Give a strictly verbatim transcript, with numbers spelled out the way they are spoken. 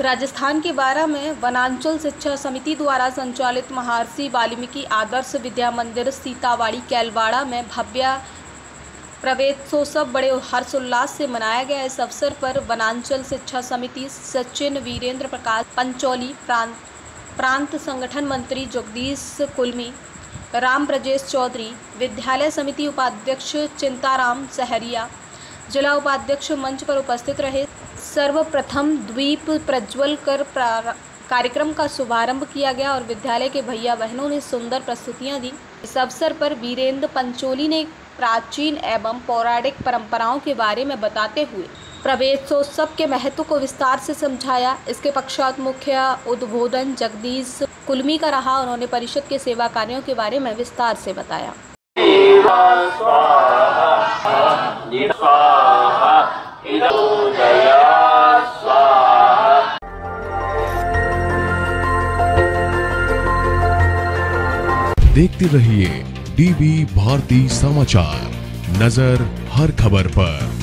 राजस्थान के बारा में वनांचल शिक्षा समिति द्वारा संचालित महर्षि वाल्मीकि आदर्श विद्या मंदिर सीतावाड़ी कैलवाड़ा में भव्य प्रवेशोत्सव बड़े हर्षोल्लास से मनाया गया। इस अवसर पर वनांचल शिक्षा समिति सचिव वीरेंद्र प्रकाश पंचौली, प्रांत प्रांत संगठन मंत्री जगदीश कुलमी, राम ब्रजेश चौधरी, विद्यालय समिति उपाध्यक्ष चिंताराम सहरिया, जिला उपाध्यक्ष मंच पर उपस्थित रहे। सर्वप्रथम द्वीप प्रज्वल कर कार्यक्रम का शुभारंभ किया गया और विद्यालय के भैया बहनों ने सुंदर प्रस्तुतियां दी। इस अवसर पर वीरेंद्र पंचोली ने प्राचीन एवं पौराणिक परंपराओं के बारे में बताते हुए प्रवेशोत्सव के महत्व को विस्तार से समझाया। इसके पश्चात मुख्य उद्बोधन जगदीश कुलमी का रहा। उन्होंने परिषद के सेवा कार्यों के बारे में विस्तार से बताया। देखते रहिए डीवी भारती समाचार, नजर हर खबर पर।